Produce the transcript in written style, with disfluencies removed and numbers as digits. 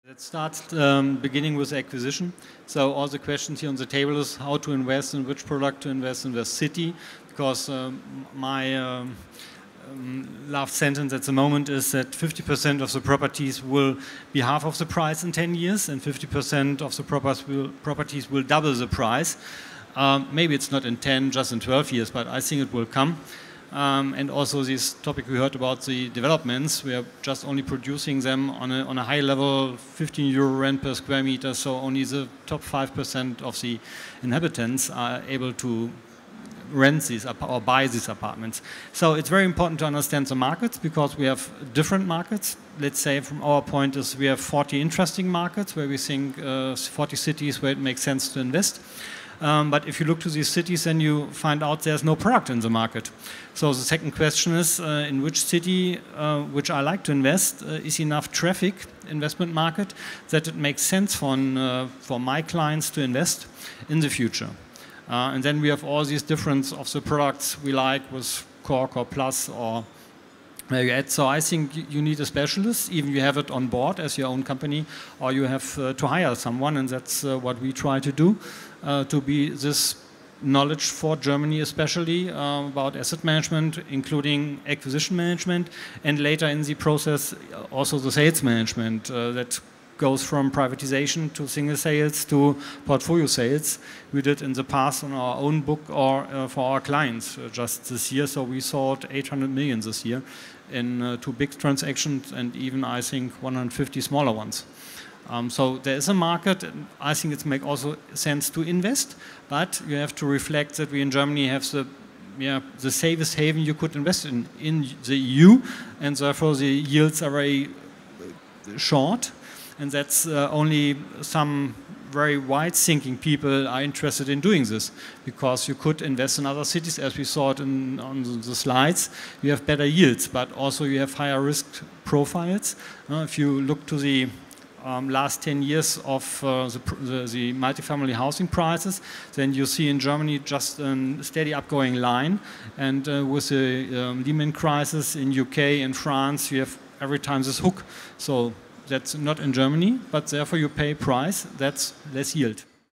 Let's start beginning with acquisition. So all the questions here on the table is how to invest, in which product to invest, in the city, because my last sentence at the moment is that 50% of the properties will be half of the price in 10 years and 50% of the properties will double the price. Maybe it's not in 10, just in 12 years, but I think it will come. And also this topic we heard about the developments, we are just only producing them on a high level, 15 euro rent per square meter, so only the top 5% of the inhabitants are able to rent these or buy these apartments. So it's very important to understand the markets, because we have different markets. Let's say from our point is we have 40 interesting markets where we think 40 cities where it makes sense to invest. But if you look to these cities, then you find out there's no product in the market. So the second question is, in which city, which I like to invest, is enough traffic, investment market, that it makes sense for my clients to invest in the future. And then we have all these difference of the products we like with Core, Core Plus, or value add. So I think you need a specialist, even you have it on board as your own company, or you have to hire someone, and that's what we try to do, to be this knowledge for Germany, especially about asset management, including acquisition management, and later in the process also the sales management that goes from privatization to single sales to portfolio sales. We did in the past on our own book or for our clients just this year. So we sold 800 million this year in 2 big transactions and even I think 150 smaller ones. So there is a market, and I think it makes also sense to invest, but you have to reflect that we in Germany have the safest haven you could invest in the EU, and therefore the yields are very short, and that's only some very wide-thinking people are interested in doing this, because you could invest in other cities, as we saw it on the slides. You have better yields, but also you have higher risk profiles. If you look to the last 10 years of the multifamily housing prices, then you see in Germany just a steady upgoing line, and with the Lehman crisis in UK and France, you have every time this hook. So that's not in Germany, but therefore you pay price, that's less yield.